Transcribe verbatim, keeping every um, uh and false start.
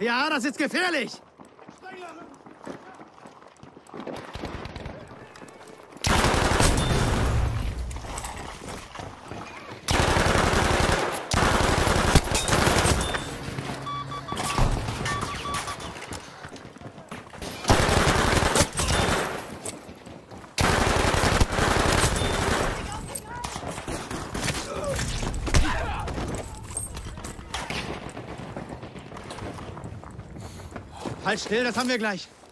Ja, das ist gefährlich. Halt still, das haben wir gleich.